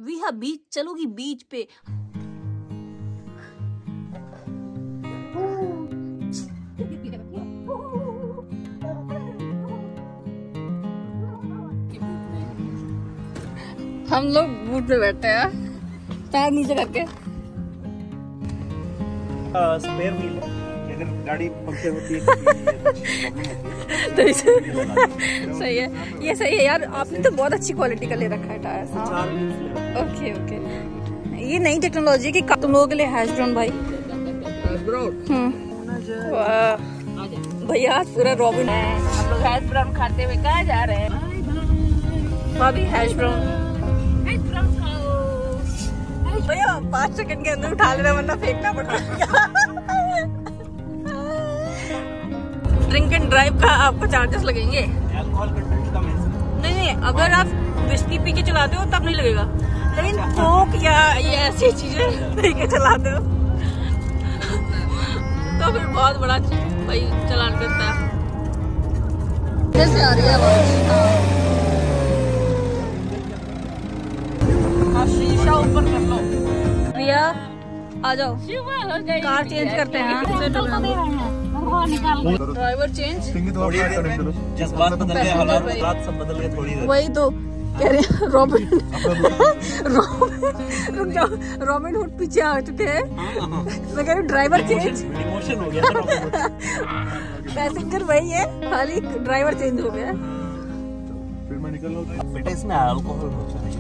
We have बीच, चलोगी बीच पे? हम लोग बूट पे बैठते हैं, पैर नीचे करके। स्पेयर व्हील है, अगर गाड़ी पंक्चर होती है तो सही है, ये सही है यार। आपने तो बहुत अच्छी क्वालिटी का ले रखा है टायर। ओके ओके, ये नई टेक्नोलॉजी की तुम लोगों के लिए हैश ब्राउन भाई। भैया पूरा रॉबिन है। हम लोग हैश ब्राउन खाते हुए कहाँ जा रहे हैं? भाभी हैश ब्राउन भैया 5 सेकंड के अंदर उठा लेना वरना फेंकना पड़ता है। ड्रिंक एंड ड्राइव का आपको चार्जेस लगेंगे? अल्कोहल कंटेंट कम है। नहीं, अगर आप विस्की पी के चलाते हो तब नहीं लगेगा, लेकिन कोक या ये ऐसी चीजें पी के चलाते हो तो फिर बहुत बड़ा भाई चलान करता है। कैसे आ रही है आवाज? शीशा ऊपर कर लो भैया, आ जाओ कार चेंज करते हैं। ड्राइवर चेंज, जज्बात बदल गए, हालात सब बदल गए थोड़ी देर। वही तो कह रहे हैं। रॉबिन रुक जाओ, रॉबिन हुड पीछे आ चुके हैं। मैं कह रही हूँ ड्राइवर चेंज, इमोशन हो गया। पैसेंजर वही है, खाली ड्राइवर चेंज हो गया। फिर मैं निकल रहा हूँ। बेटा इसमें अल्कोहल होता है।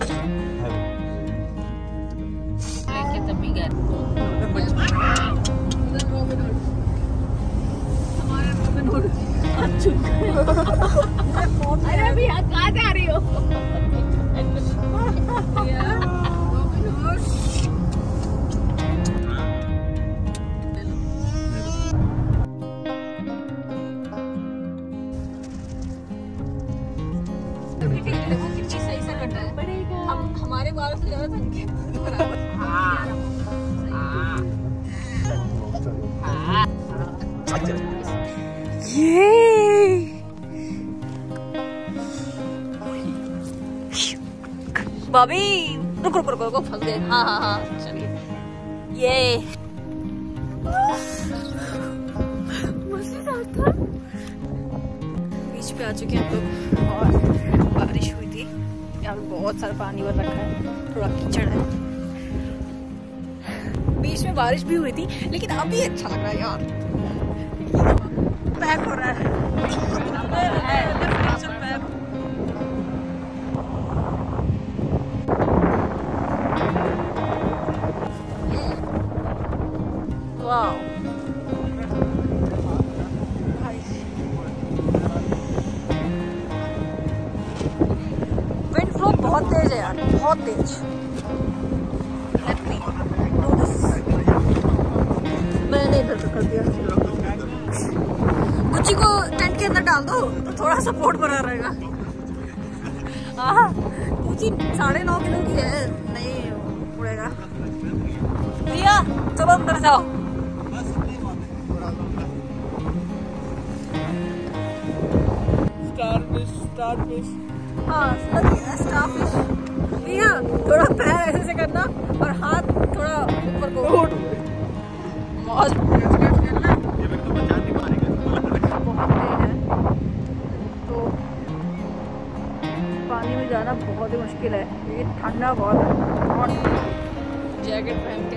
अरे अभी कहाँ जा रही हो? कितनी सही से कट रहा है, हमारे बालों से ज्यादा थनके। ये भाभी रुको रुको रुको, फंस गए। हाँ हाँ हाँ चलिए। ये बीच पे आ चुके हैं हम लोग और बारिश हुई थी, यहाँ पे बहुत सारा पानी भर रखा है, थोड़ा कीचड़ है। बीच में बारिश भी हुई थी लेकिन अभी अच्छा लग रहा है यार। पैक हो रहा है। वाओ विंड फ्लो बहुत तेज है यार, बहुत तेज। मैंने इधर कर दिया। गुच्ची को टेंट के अंदर डाल दो तो थोड़ा सपोर्ट बना रहेगा। गुच्ची 9.5 किलो की है, नहीं उड़ेगा। भैया चलो अंदर जाओ। स्टारफिश। हाँ स्टारफिश। भैया थोड़ा पैर ऐसे करना और हाथ थोड़ा ऊपर को। मौज पानी में जाना बहुत ही मुश्किल है क्योंकि ठंडा बहुत है। जैकेट पहन के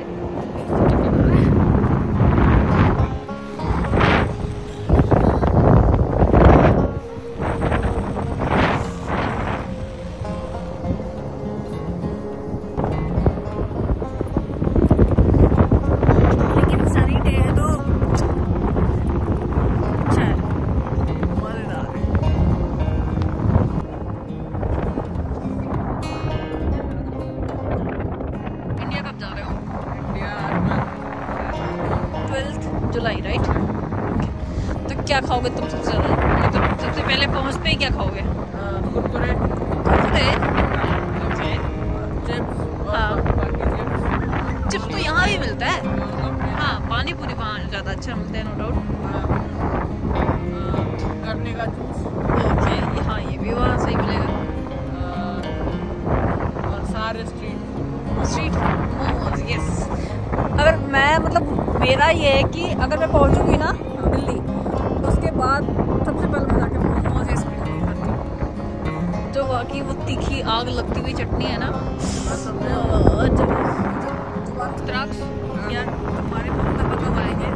जुलाई राइट। तो क्या खाओगे तुम सबसे ज्यादा, मतलब सबसे पहले पहुंचते ही क्या खाओगे? कुरकुरे। हाँ चिप्स तो यहाँ भी मिलता है। हाँ पानी पूरी वहाँ ज्यादा अच्छा मिलता है नो डाउट। करने का जूस। ओके हाँ ये भी वहाँ सही मिलेगा। और सारे स्ट्रीट स्ट्रीट मोमोज, यस। अगर मैं मतलब मेरा ये है कि अगर मैं पहुंचूंगी ना दिल्ली तो उसके बाद सबसे पहले मैं जाके मोमोज या स्ट्रीट मोमोज खाती हूँ। जो वाकई वो तीखी आग लगती हुई चटनी है ना, द्राक्ष यार हमारे मुंह में कब आएंगे,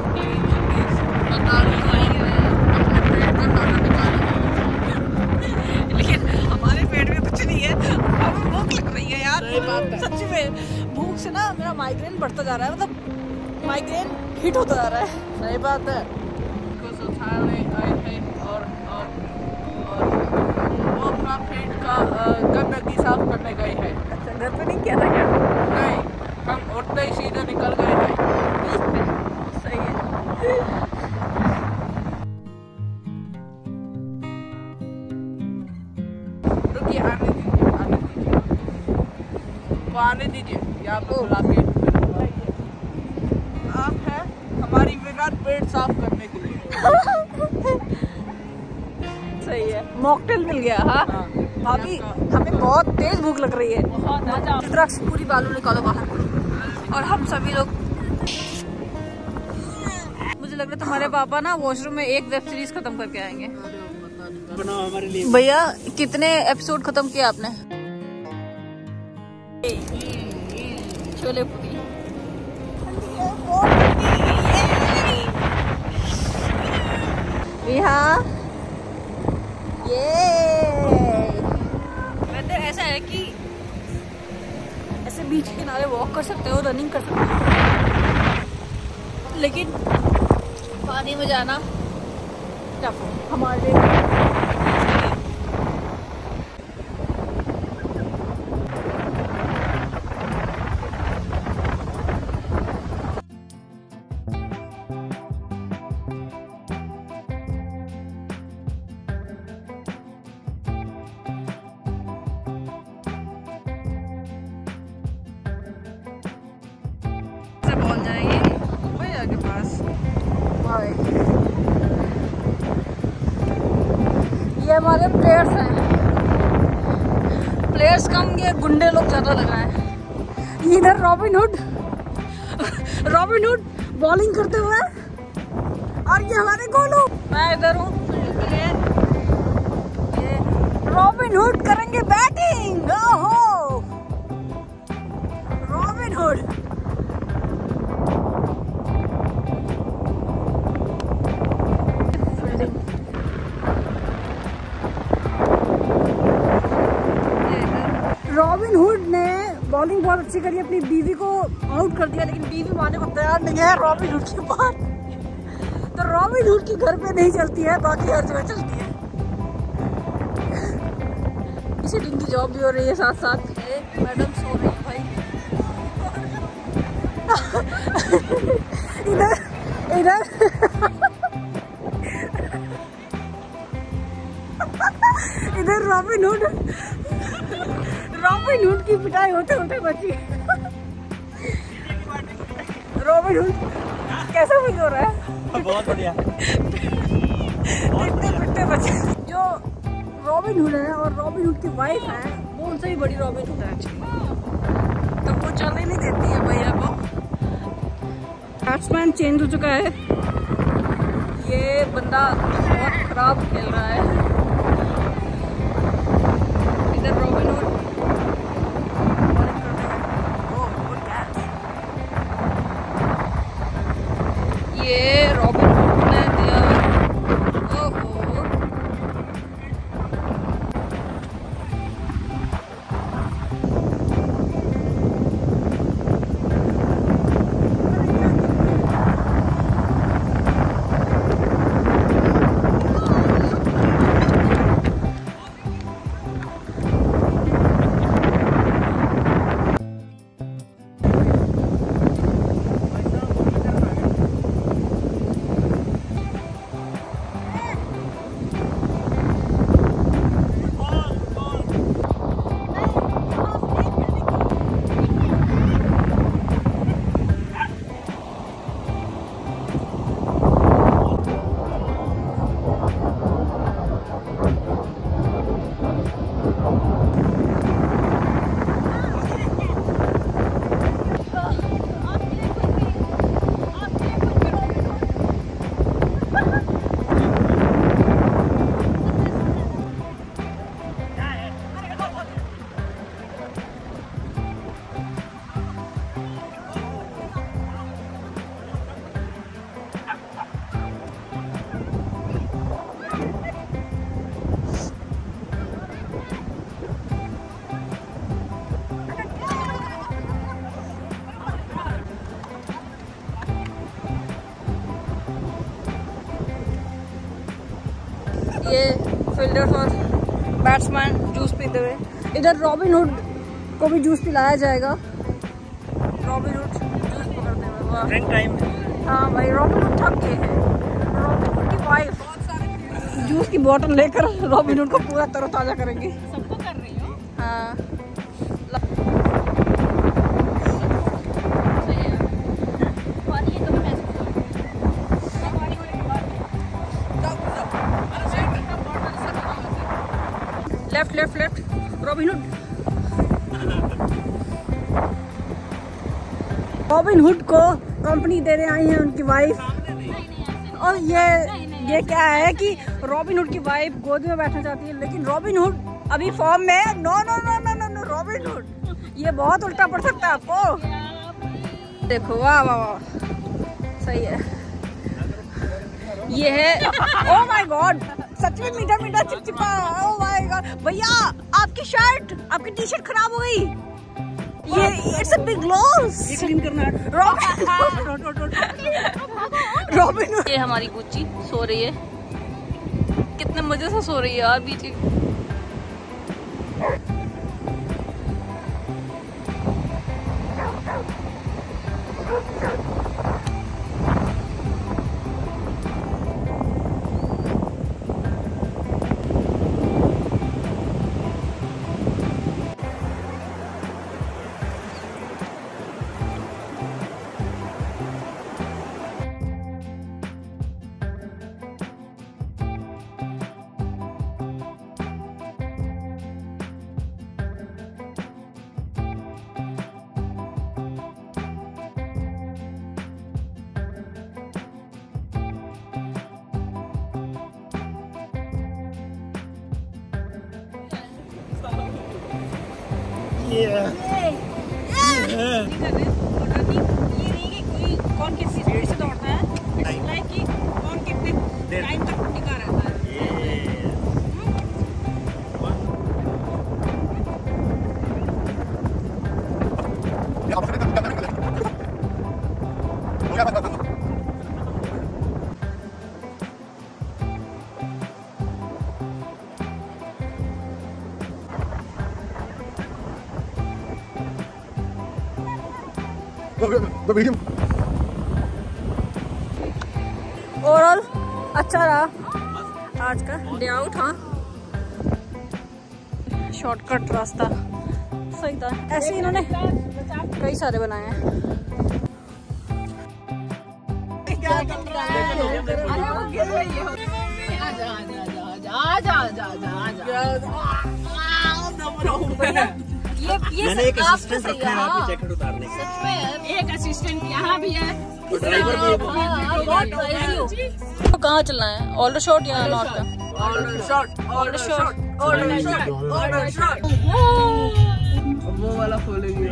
लेकिन हमारे पेट में कुछ नहीं है, हमें भूख लग रही है यार। सच में भूख से ना मेरा माइग्रेन बढ़ता जा रहा है, मतलब माइग्रेन हिट होता जा रहा है। सही बात है। कुछ उठाने आए थे और वो अपना पेट का गंदगी साफ करने गए हैं। अच्छा, घर पे नहीं किया था क्या? नहीं, हम उठते ही सीधे निकल गए हैं। सही है। रुकिए, आने दीजिए, आने दीजिए, वो आने दीजिए। यहाँ पे बुला के आप हैं हमारी विराट पेट साफ करने के लिए। सही है, मॉकटेल मिल गया। हाँ अभी हमें बहुत तेज भूख लग रही है। द्राक्ष पूरी बालू निकालो बाहर, और हम सभी लोग, मुझे लग रहा है तुम्हारे पापा ना वॉशरूम में एक वेब सीरीज खत्म करके आएंगे। बनाओ हमारे लिए। भैया कितने एपिसोड खत्म किए आपने? छोले पूरी। हाँ ये वैसे ऐसा है कि ऐसे बीच के किनारे वॉक कर सकते हो, रनिंग कर सकते हो, लेकिन पानी में जाना टफ हमारे लिए। पहुंच जाएंगे भैया के पास। ये हमारे प्लेयर्स हैं, प्लेयर्स कम, ये गुंडे लोग ज्यादा लग रहा है। इधर रॉबिन हुड बॉलिंग करते हुए, और ये हमारे गोलू, मैं इधर हूँ। ये रॉबिन हुड करेंगे बैटिंग। ओहो रॉबिन हुड। रॉबिन हुड ने बॉलिंग बहुत अच्छी करी, अपनी बीवी को आउट कर दिया, लेकिन बीवी मानने को तैयार नहीं है रॉबिन हुड की बात। तो रॉबिन हुड की घर पे नहीं चलती है, बाकी हर जगह चलती है। इसी दिन की जॉब भी हो रही है साथ साथ। मैडम सो रही है भाई। इधर इधर इधर रॉबिन हुड की पिटाई होते होते बची। रॉबिन हुड कैसा फील हो रहा है? बहुत बढ़िया। पिटते बचे। जो रॉबिन हुड है और रॉबिन हुड की वाइफ है, वो उनसे भी बड़ी रॉबिन हुड है एक्चुअली। तो वो चलने नहीं देती है भैया को। बैट्समैन चेंज हो चुका है, ये बंदा बहुत खराब खेल रहा है। इधर रॉबिन हुड ये रॉबिन हुड ने दिया। ओहो ये फील्डर्स और बैट्समैन जूस पीते हुए। इधर रॉबिन हुड को भी जूस पिलाया जाएगा। रॉबिन हुड जूस पकड़ते हुए। Drink time. हाँ भाई, रॉबिन हुड थक गए हैं। रॉबिन हुड की वाइफ जूस की बोतल लेकर रॉबिन हुड को पूरा तरोताजा करेंगी। सबको कर रही हो? हाँ। Left left left Robin Hood. Robin Hood को कंपनी देने आई है उनकी वाइफ। और ये क्या है कि रॉबिन हुड की वाइफ गोद में बैठना चाहती है, लेकिन रॉबिन हुड अभी फॉर्म में है। No no no no no no Robin Hood, ये बहुत उल्टा पड़ सकता है आपको। देखो, वाह वाह वाह, सही है। ये है, ओह माय गॉड, सच में मीठा मीठा चिपचिपा। ओह माय गॉड भैया, आपकी शर्ट, आपकी टी शर्ट खराब हो गई। ये इट्स अ बिग लॉस। ये क्लीन करना है। रॉबिन, ये हमारी गुच्ची सो रही है, कितने मजे से सो रही है यार बीच। कौन किसी स्पीड से दौड़ता है, लाइक कि कौन कितने टाइम तक टिका रहता है। ओवरऑल अच्छा रहा आज का डे आउट। हाँ, शॉर्टकट रास्ता सही था। ऐसे इन्होंने कई सारे बनाए हैं। मैंने एक असिस्टेंट रखा है आपकी जैकेट उतारने का। सच में एक असिस्टेंट यहाँ भी है, ड्राइवर भी है। तो कहाँ चलना है, ऑल्डर शॉट या नॉर्थ का? Aldershot, Aldershot, Aldershot, Aldershot. वो वाला खोलेंगे।